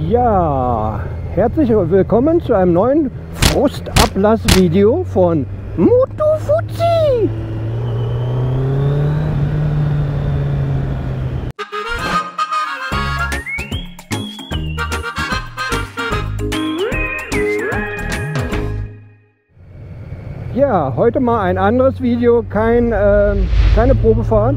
Ja, herzlich willkommen zu einem neuen Frustablass-Video von Mutufuzzi. Ja, heute mal ein anderes Video, keine Probefahrt,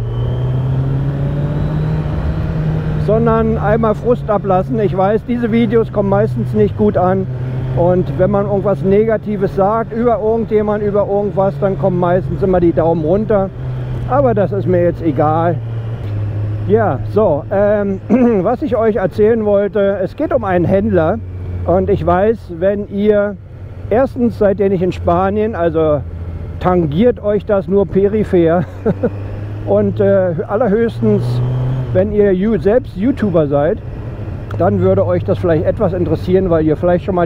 sondern einmal Frust ablassen. Ich weiß, diese Videos kommen meistens nicht gut an und wenn man irgendwas Negatives sagt über irgendjemand, über irgendwas, dann kommen meistens immer die Daumen runter, aber das ist mir jetzt egal. Ja, so, was ich euch erzählen wollte, es geht um einen Händler und ich weiß, wenn ihr, erstens seid ihr nicht in Spanien, also tangiert euch das nur peripher und allerhöchstens, wenn ihr selbst YouTuber seid, dann würde euch das vielleicht etwas interessieren, weil ihr vielleicht schon mal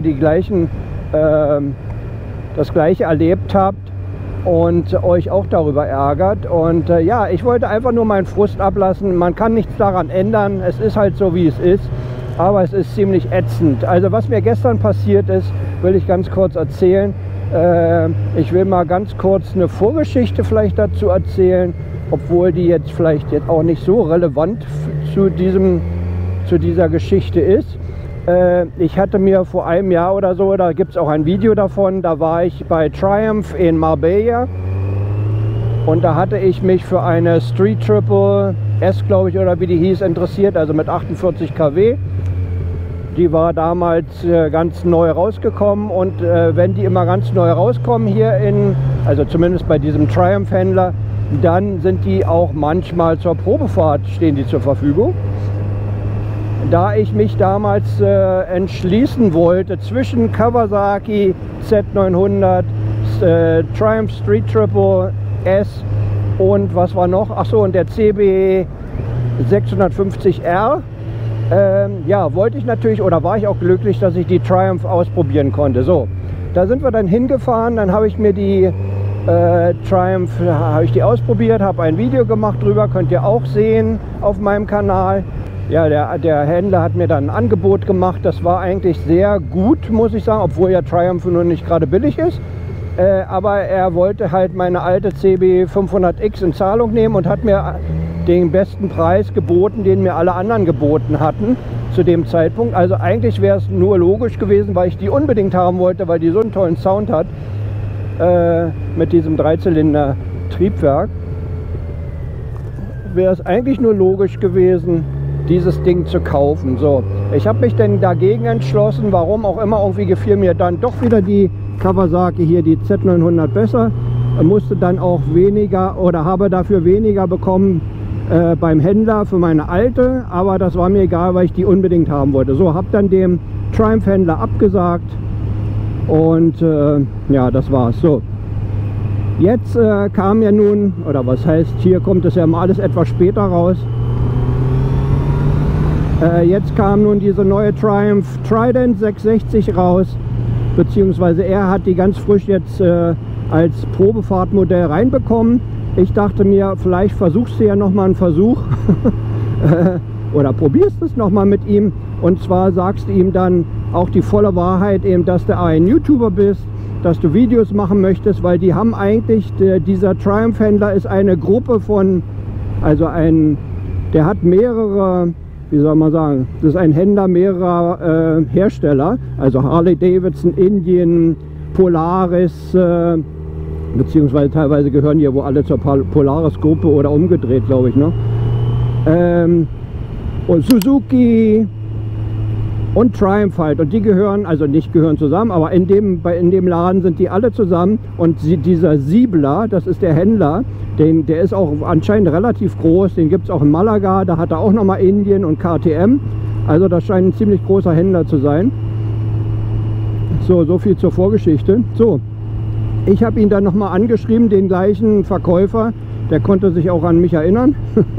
das Gleiche erlebt habt und euch auch darüber ärgert. Und ja, ich wollte einfach nur meinen Frust ablassen. Man kann nichts daran ändern. Es ist halt so, wie es ist. Aber es ist ziemlich ätzend. Also was mir gestern passiert ist, will ich ganz kurz erzählen. Ich will mal ganz kurz eine Vorgeschichte vielleicht dazu erzählen, obwohl die jetzt vielleicht auch nicht so relevant zu dieser Geschichte ist. Ich hatte mir vor einem Jahr oder so, da gibt es auch ein Video davon, da war ich bei Triumph in Marbella und da hatte ich mich für eine Street Triple S, glaube ich, oder wie die hieß, interessiert, also mit 48 kW. Die war damals ganz neu rausgekommen und wenn die immer ganz neu rauskommen hier also zumindest bei diesem Triumph-Händler, dann sind die auch manchmal zur Probefahrt, stehen die zur Verfügung. Da ich mich damals entschließen wollte zwischen Kawasaki Z900, Triumph Street Triple S und was war noch? Achso, und der CB 650R. Ja, wollte ich natürlich, oder war ich auch glücklich, dass ich die Triumph ausprobieren konnte. So, da sind wir dann hingefahren, dann habe ich mir die Triumph ausprobiert, habe ein Video gemacht drüber, könnt ihr auch sehen auf meinem Kanal. Ja, der Händler hat mir dann ein Angebot gemacht, das war eigentlich sehr gut, muss ich sagen, obwohl ja Triumph nur nicht gerade billig ist. Aber er wollte halt meine alte CB 500X in Zahlung nehmen und hat mir den besten Preis geboten, den mir alle anderen geboten hatten zu dem Zeitpunkt. Also eigentlich wäre es nur logisch gewesen, weil ich die unbedingt haben wollte, weil die so einen tollen Sound hat. Mit diesem Dreizylinder-Triebwerk wäre es eigentlich nur logisch gewesen, dieses Ding zu kaufen. So, ich habe mich dann dagegen entschlossen, warum auch immer, irgendwie gefiel mir dann doch wieder die Kawasaki hier, die Z900 besser, musste dann auch weniger oder habe dafür weniger bekommen beim Händler für meine alte, aber das war mir egal, weil ich die unbedingt haben wollte. So, habe dann dem Triumph-Händler abgesagt. Und ja, das war's. So, jetzt kam ja nun, oder was heißt, hier kommt es ja mal alles etwas später raus. Jetzt kam nun diese neue Triumph Trident 660 raus, beziehungsweise er hat die ganz frisch jetzt als Probefahrtmodell reinbekommen. Ich dachte mir, vielleicht versuchst du ja nochmal einen Versuch oder probierst es nochmal mit ihm. Und zwar sagst du ihm dann auch die volle Wahrheit, eben, dass du ein YouTuber bist, dass du Videos machen möchtest, weil die haben eigentlich, dieser Triumph-Händler ist eine Gruppe von, also der hat mehrere, wie soll man sagen, das ist ein Händler mehrerer Hersteller, also Harley Davidson, Indian, Polaris, beziehungsweise teilweise gehören die ja wohl alle zur Polaris-Gruppe oder umgedreht, glaube ich, ne? Und Suzuki und Triumph halt, und die gehören, also nicht gehören zusammen, aber in dem Laden sind die alle zusammen. Und dieser Siebler, das ist der Händler, der ist auch anscheinend relativ groß, den gibt es auch in Malaga, da hat er auch nochmal Indien und KTM, also das scheint ein ziemlich großer Händler zu sein. So viel zur Vorgeschichte. So, ich habe ihn dann nochmal angeschrieben, den gleichen Verkäufer, der konnte sich auch an mich erinnern.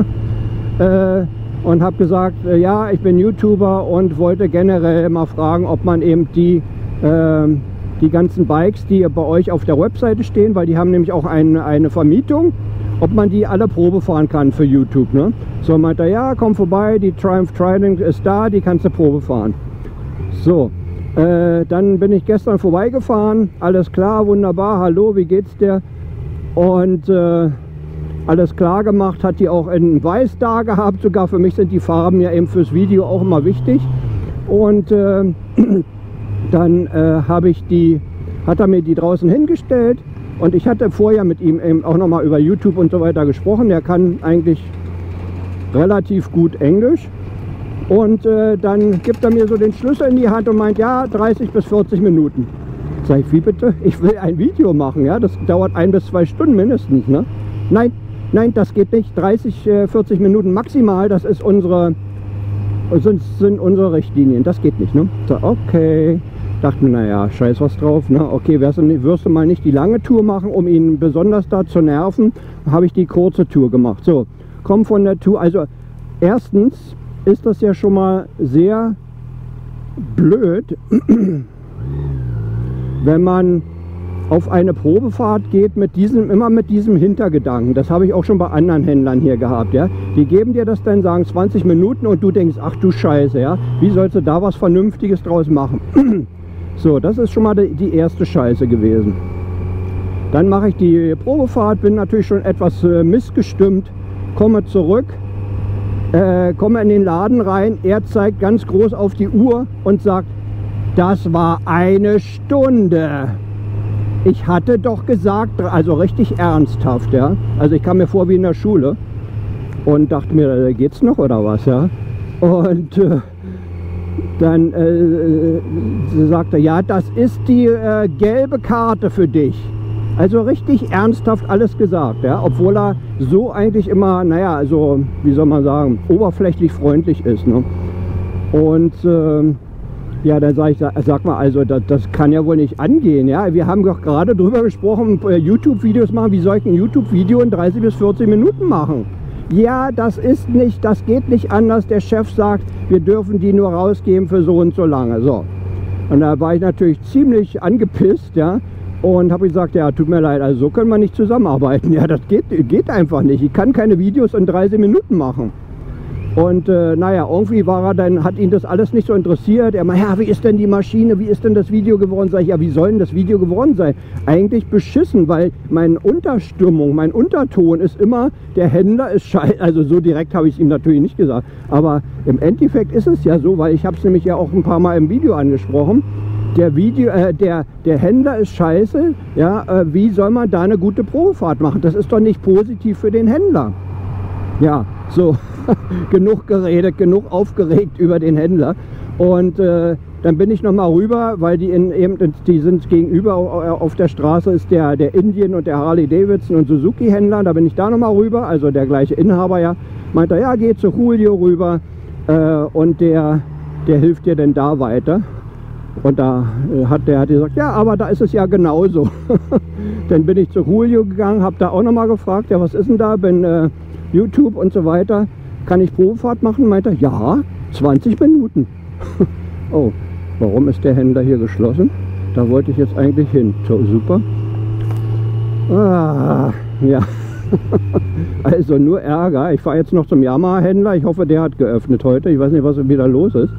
Und habe gesagt, ja, ich bin YouTuber und wollte generell mal fragen, ob man eben die ganzen Bikes, die bei euch auf der Webseite stehen, weil die haben nämlich auch eine Vermietung, ob man die alle Probe fahren kann für YouTube. Ne? So meinte er, ja, komm vorbei, die Triumph Trident ist da, die kannst du Probe fahren. So, dann bin ich gestern vorbeigefahren, alles klar, wunderbar, hallo, wie geht's dir? Und alles klar gemacht, hat die auch in Weiß da gehabt, sogar für mich sind die Farben ja eben fürs Video auch immer wichtig. Und dann hat er mir die draußen hingestellt und ich hatte vorher mit ihm eben auch nochmal über YouTube und so weiter gesprochen. Der kann eigentlich relativ gut Englisch. Und dann gibt er mir so den Schlüssel in die Hand und meint, ja, 30 bis 40 Minuten. Sag ich, wie bitte? Ich will ein Video machen, ja, das dauert 1 bis 2 Stunden mindestens, ne? Nein, das geht nicht. 30, 40 Minuten maximal, das ist sind unsere Richtlinien, das geht nicht, ne? So, okay. Dachte mir, naja, scheiß was drauf, ne? Okay, wirst du mal nicht die lange Tour machen, um ihn besonders da zu nerven, habe ich die kurze Tour gemacht. So, komm von der Tour, also erstens ist das ja schon mal sehr blöd, wenn man auf eine Probefahrt geht immer mit diesem Hintergedanken. Das habe ich auch schon bei anderen Händlern hier gehabt, ja. Die geben dir das dann, sagen 20 Minuten und du denkst, ach du Scheiße, ja. Wie sollst du da was Vernünftiges draus machen? So, das ist schon mal die erste Scheiße gewesen. Dann mache ich die Probefahrt, bin natürlich schon etwas missgestimmt, komme zurück, komme in den Laden rein, er zeigt ganz groß auf die Uhr und sagt, das war 1 Stunde. Ich hatte doch gesagt, also richtig ernsthaft, ja. Also ich kam mir vor wie in der Schule und dachte mir, geht's noch oder was, ja. Und dann sagt er, ja, das ist die gelbe Karte für dich. Also richtig ernsthaft alles gesagt, ja, obwohl er so eigentlich immer, naja, also wie soll man sagen, oberflächlich freundlich ist, ne? Und ja, dann sage ich, sag mal, also das kann ja wohl nicht angehen, ja. Wir haben doch gerade drüber gesprochen, YouTube-Videos machen, wie soll ich ein YouTube-Video in 30 bis 40 Minuten machen? Ja, das geht nicht anders. Der Chef sagt, wir dürfen die nur rausgeben für so und so lange. So. Und da war ich natürlich ziemlich angepisst, ja. Und habe gesagt, ja, tut mir leid, also so können wir nicht zusammenarbeiten. Ja, das geht einfach nicht. Ich kann keine Videos in 30 Minuten machen. Und naja, irgendwie hat ihn das alles nicht so interessiert. Er meinte, ja, wie ist denn die Maschine, wie ist denn das Video geworden? Sag ich, ja, wie soll denn das Video geworden sein? Eigentlich beschissen, weil meine Unterstimmung, mein Unterton ist immer, der Händler ist scheiße. Also so direkt habe ich es ihm natürlich nicht gesagt. Aber im Endeffekt ist es ja so, weil ich habe es nämlich ja auch ein paar Mal im Video angesprochen. Der Händler ist scheiße, ja, wie soll man da eine gute Probefahrt machen? Das ist doch nicht positiv für den Händler. Ja, so, genug geredet, genug aufgeregt über den Händler. Und dann bin ich nochmal rüber, weil die sind gegenüber auf der Straße ist der Indian und der Harley Davidson und Suzuki Händler. Da bin ich da nochmal rüber, also der gleiche Inhaber, ja, meinte, ja, geh zu Julio rüber und der hilft dir denn da weiter. Und da hat der gesagt, ja, aber da ist es ja genauso. Dann bin ich zu Julio gegangen, habe da auch nochmal gefragt, ja, was ist denn da, bin YouTube und so weiter, kann ich Probefahrt machen? Meinte er, ja, 20 Minuten. Oh, warum ist der Händler hier geschlossen? Da wollte ich jetzt eigentlich hin. So, super. Ah, ja. Also nur Ärger. Ich fahre jetzt noch zum Yamaha-Händler. Ich hoffe, der hat geöffnet heute. Ich weiß nicht, was wieder los ist.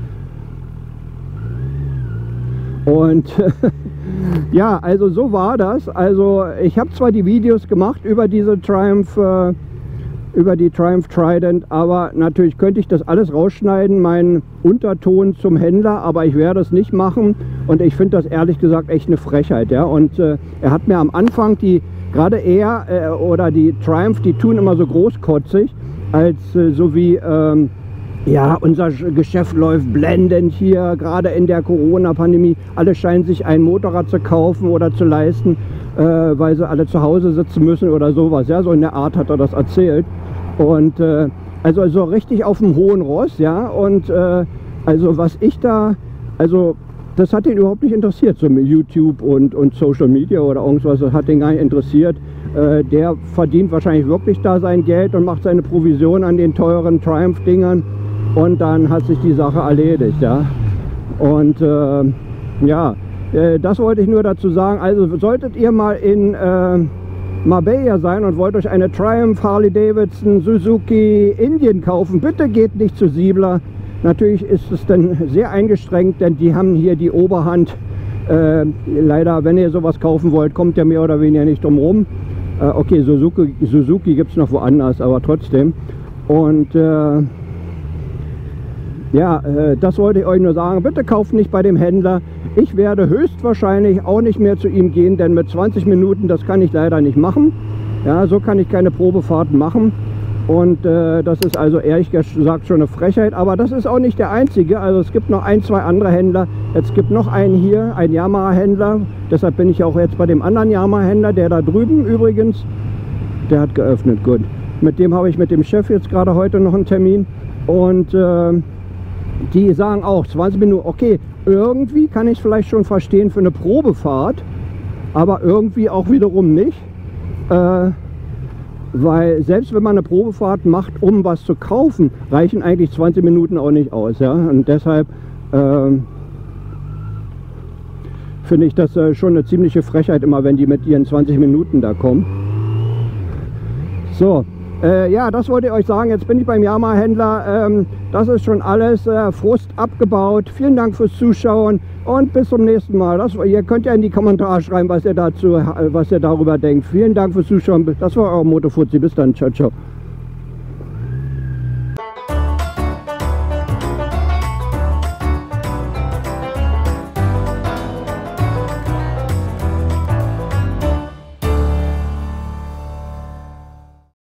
Und ja, also so war das. Also ich habe zwar die Videos gemacht über diese über die Triumph Trident, aber natürlich könnte ich das alles rausschneiden, meinen Unterton zum Händler, aber ich werde es nicht machen und ich finde das ehrlich gesagt echt eine Frechheit, ja. Und er hat mir am Anfang gerade er oder die Triumph, die tun immer so großkotzig, als so wie ja, unser Geschäft läuft blendend hier, gerade in der Corona-Pandemie. Alle scheinen sich ein Motorrad zu kaufen oder zu leisten, weil sie alle zu Hause sitzen müssen oder sowas. Ja, so in der Art hat er das erzählt. Und also so richtig auf dem hohen Ross, ja. Und also was ich da, also das hat ihn überhaupt nicht interessiert, so mit YouTube und Social Media oder irgendwas, das hat ihn gar nicht interessiert. Der verdient wahrscheinlich wirklich da sein Geld und macht seine Provision an den teuren Triumph-Dingern. Und dann hat sich die Sache erledigt, ja. Und ja, das wollte ich nur dazu sagen. Also solltet ihr mal in Marbella sein und wollt euch eine Triumph, Harley Davidson, Suzuki, Indian kaufen, bitte geht nicht zu Siebler. Natürlich ist es dann sehr eingeschränkt, denn die haben hier die Oberhand. Leider, wenn ihr sowas kaufen wollt, kommt ihr mehr oder weniger nicht drum rum. Okay, Suzuki gibt es noch woanders, aber trotzdem. Und ja, das wollte ich euch nur sagen. Bitte kauft nicht bei dem Händler. Ich werde höchstwahrscheinlich auch nicht mehr zu ihm gehen, denn mit 20 Minuten, das kann ich leider nicht machen. Ja, so kann ich keine Probefahrten machen. Und das ist also ehrlich gesagt schon eine Frechheit. Aber das ist auch nicht der einzige. Also es gibt noch ein, zwei andere Händler. Jetzt gibt noch einen hier, ein Yamaha-Händler. Deshalb bin ich auch jetzt bei dem anderen Yamaha-Händler, der da drüben übrigens, der hat geöffnet, gut. Mit dem habe ich mit dem Chef jetzt gerade heute noch einen Termin. Und die sagen auch 20 Minuten, okay, irgendwie kann ich es vielleicht schon verstehen für eine Probefahrt, aber irgendwie auch wiederum nicht. Weil selbst wenn man eine Probefahrt macht, um was zu kaufen, reichen eigentlich 20 Minuten auch nicht aus. Ja? Und deshalb finde ich das schon eine ziemliche Frechheit immer, wenn die mit ihren 20 Minuten da kommen. So, ja, das wollte ich euch sagen. Jetzt bin ich beim Yamaha-Händler. Das ist schon alles. Frust abgebaut. Vielen Dank fürs Zuschauen und bis zum nächsten Mal. Ihr könnt ja in die Kommentare schreiben, was ihr darüber denkt. Vielen Dank fürs Zuschauen. Das war euer Moto Fuzzi. Bis dann. Ciao, ciao.